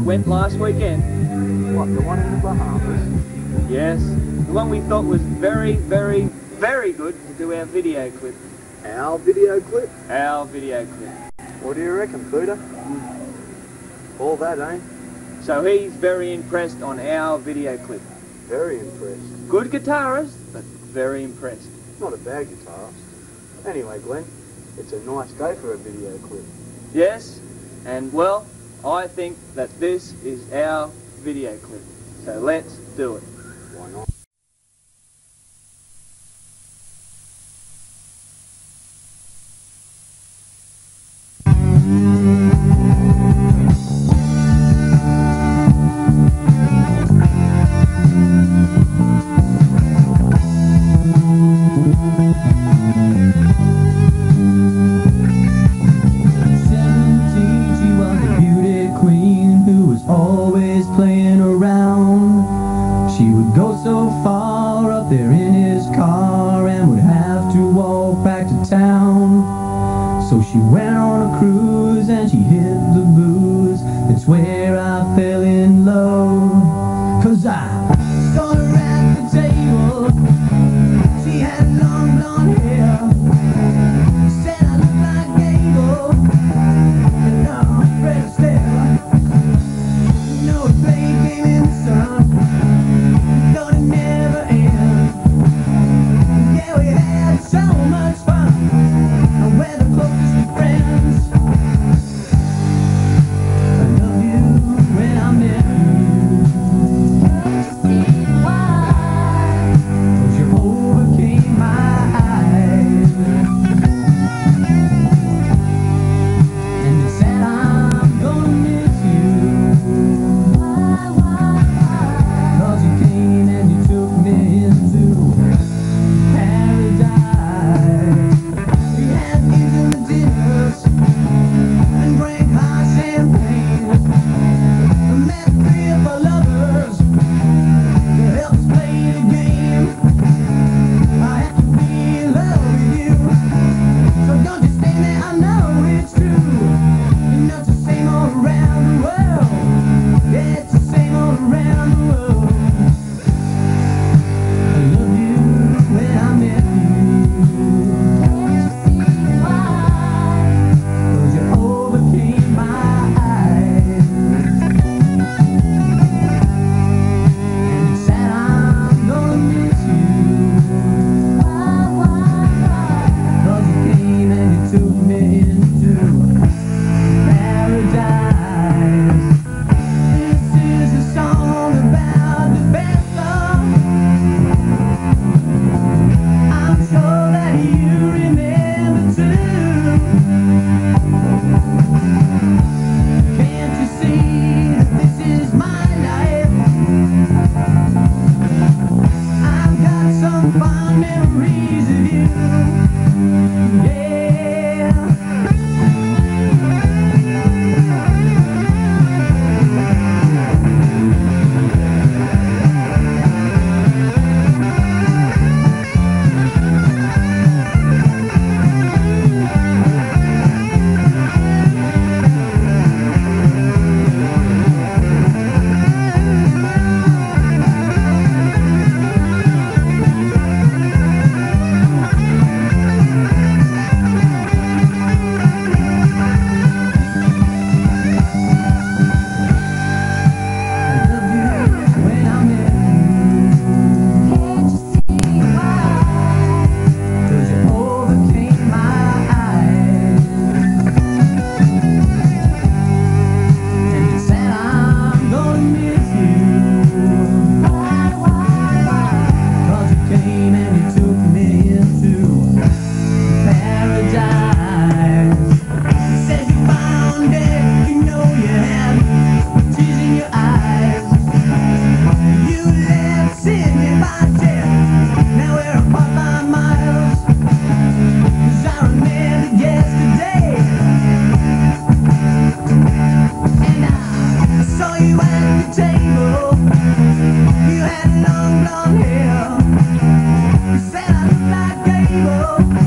went last weekend. What, the one in the Bahamas? Yes, the one we thought was very, very, very good to do our video clip. Our video clip? Our video clip. What do you reckon, Peter? All that, eh? So he's very impressed on our video clip. Very impressed. Good guitarist, but very impressed. Not a bad guitarist. Anyway, Glenn, it's a nice day for a video clip. Yes, and well, I think that this is our video clip. So let's do it. Why not? Always playing around. She would go so far up there in his car and would have to walk back to town. So she went on a cruise and she hit the booze. That's where I fell in love. 'Cause I saw her at the table. She had long blonde hair. Said I looked like Gable. And I'm Fred Astaire. No, it played game in the sun. Thought it never end. Yeah, we had so much fun. And we're the closest of friends. I love you when I met you. See why? 'Cause you overcame my eyes. And you said I'm gonna miss you. 'Cause you came and you took me into paradise. We had intimate dinners and drank hot champagne. I met 3 of our lovers to help us play the game. I have to be in love with you, so don't just stand there, I know it's true. You know it's the same all around the world. Yeah, it's the same all around the world. I love you when I met you. See why? 'Cause you overcame my eyes. And you said I'm gonna miss you. 'Cause you came and you took me into paradise. This is a song about the best love. I'm sure that you remember too. Can't you see that this is my life? I've got some fond memories of you. Yeah. You had long blonde hair. You said I looked like Gable.